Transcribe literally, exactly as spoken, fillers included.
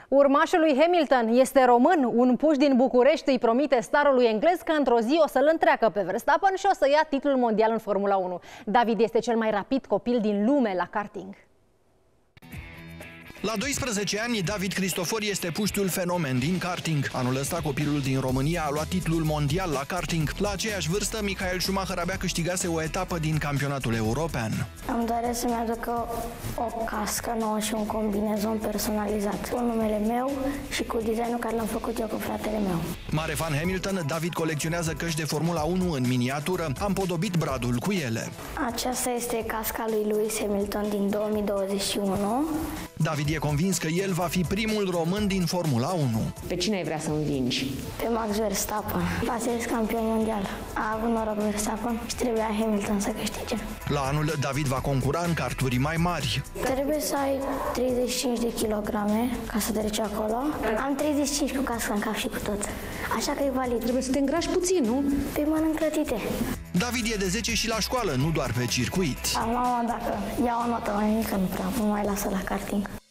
Urmașul lui Hamilton este român. Un puș din București îi promite starului englez că într-o zi o să-l întreacă pe Verstappen și o să ia titlul mondial în Formula unu. David este cel mai rapid copil din lume la karting. La doisprezece ani, David Cristofori este puștiul fenomen din karting. Anul ăsta, copilul din România a luat titlul mondial la karting. La aceeași vârstă, Michael Schumacher abia câștigase o etapă din campionatul european. Îmi doresc să-mi aducă o cască nouă și un combinezon personalizat, cu numele meu și cu designul care l-am făcut eu cu fratele meu. Mare fan Hamilton, David colecționează căști de Formula unu în miniatură. Am podobit bradul cu ele. Aceasta este casca lui Lewis Hamilton din două mii douăzeci și unu. David e convins că el va fi primul român din Formula unu. Pe cine ai vrea să învingi? Pe Max Verstappen. Asta este campion mondial. A avut noroc Verstappen și trebuia Hamilton să câștige. La anul, David va concura în karturi mai mari. Trebuie să ai treizeci și cinci de kilograme ca să treci acolo. Am treizeci și cinci cu casca în cap și cu tot. Așa că e valid. Trebuie să te îngrași puțin, nu? Pe mănânc clătite. David e de zece și la școală, nu doar pe circuit. Mama, dacă ia o notă mai mică, nu prea mă mai lasă la karting.